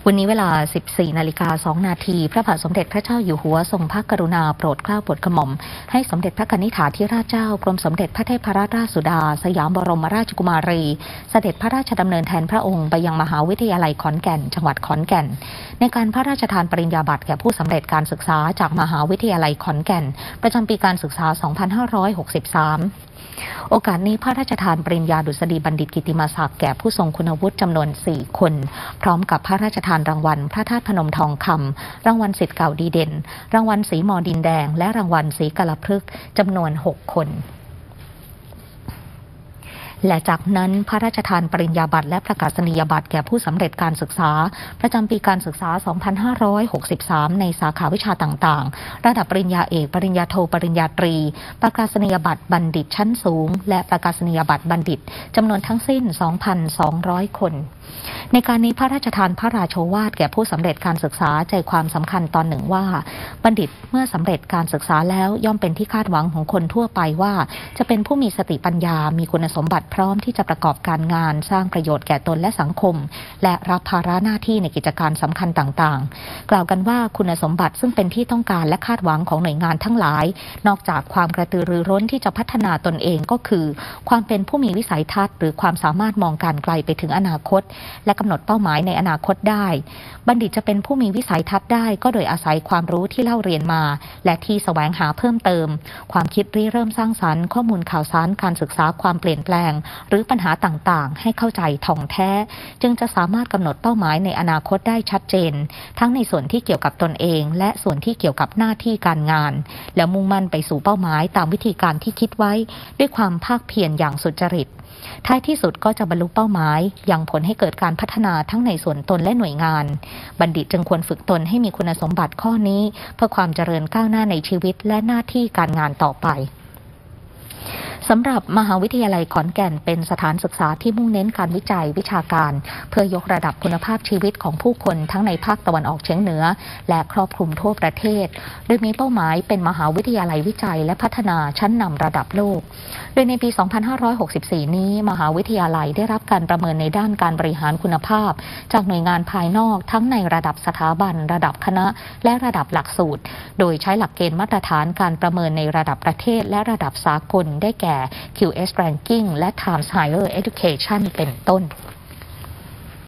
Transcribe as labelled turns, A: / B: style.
A: วันนี้เวลา 14:02 นาทีพระบาทสมเด็จพระเจ้าอยู่หัวทรงพระกรุณาโปรดเกล้าโปรดกระหม่อมให้สมเด็จพระกนิษฐาธิราชเจ้ากรมสมเด็จพระเทพรัตนราชสุดาสยามบรมราชกุมารีเสด็จพระราชดำเนินแทนพระองค์ไปยังมหาวิทยาลัยขอนแก่นจังหวัดขอนแก่นในการพระราชทานปริญญาบัตรแก่ผู้สำเร็จการศึกษาจากมหาวิทยาลัยขอนแก่นประจำปีการศึกษา 2563โอกาสนี้พระราชทานปริญญาดุษฎีบัณฑิตกิตติมศักดิ์แก่ผู้ทรงคุณวุฒิจำนวน 4 คนพร้อมกับพระราชทานรางวัลพระธาตุพนมทองคำรางวัลศิษย์เก่าดีเด่นรางวัลสีมอดินแดงและรางวัลสีกาลพฤกษ์จำนวน 6 คนและจากนั้นพระราชทานปริญญาบัตรและประกาศนียบัตรแก่ผู้สำเร็จการศึกษาประจำปีการศึกษา 2563 ในสาขาวิชาต่างๆระดับปริญญาเอกปริญญาโทปริญญาตรีประกาศนียบัตรบัณฑิตชั้นสูงและประกาศนียบัตรบัณฑิตจำนวนทั้งสิ้น 2,200 คนในการนี้พระราชทานพระราโชวาทแก่ผู้สำเร็จการศึกษาใจความสำคัญตอนหนึ่งว่าบัณฑิตเมื่อสำเร็จการศึกษาแล้วย่อมเป็นที่คาดหวังของคนทั่วไปว่าจะเป็นผู้มีสติปัญญามีคุณสมบัติพร้อมที่จะประกอบการงานสร้างประโยชน์แก่ตนและสังคมและรับภาระหน้าที่ในกิจการสำคัญต่างๆกล่าวกันว่าคุณสมบัติซึ่งเป็นที่ต้องการและคาดหวังของหน่วยงานทั้งหลายนอกจากความกระตือรือร้นที่จะพัฒนาตนเองก็คือความเป็นผู้มีวิสัยทัศน์หรือความสามารถมองการไกลไปถึงอนาคตและกำหนดเป้าหมายในอนาคตได้บัณฑิตจะเป็นผู้มีวิสัยทัศน์ได้ก็โดยอาศัยความรู้ที่เล่าเรียนมาและที่แสวงหาเพิ่มเติมความคิดริเริ่มสร้างสรรค์ข้อมูลข่าวสารการศึกษาความเปลี่ยนแปลงหรือปัญหาต่างๆให้เข้าใจถ่องแท้จึงจะสามารถกำหนดเป้าหมายในอนาคตได้ชัดเจนทั้งในส่วนที่เกี่ยวกับตนเองและส่วนที่เกี่ยวกับหน้าที่การงานแล้วมุ่งมั่นไปสู่เป้าหมายตามวิธีการที่คิดไว้ด้วยความภาคเพียรอย่างสุจริตท้ายที่สุดก็จะบรรลุเป้าหมายยังผลให้เกิดการพัฒนาทั้งในส่วนตนและหน่วยงานบัณฑิตจึงควรฝึกตนให้มีคุณสมบัติข้อนี้เพื่อความเจริญก้าวหน้าในชีวิตและหน้าที่การงานต่อไปสำหรับมหาวิทยาลัยขอนแก่นเป็นสถานศึกษาที่มุ่งเน้นการวิจัยวิชาการเพื่อยกระดับคุณภาพชีวิตของผู้คนทั้งในภาคตะวันออกเฉียงเหนือและครอบคลุมทั่วประเทศโดยมีเป้าหมายเป็นมหาวิทยาลัยวิจัยและพัฒนาชั้นนำระดับโลกโดยในปี 2564 นี้มหาวิทยาลัยได้รับการประเมินในด้านการบริหารคุณภาพจากหน่วยงานภายนอกทั้งในระดับสถาบันระดับคณะและระดับหลักสูตรโดยใช้หลักเกณฑ์มาตรฐานการประเมินในระดับประเทศและระดับสากลได้แก่QS Ranking และ Times Higher Education เป็นต้น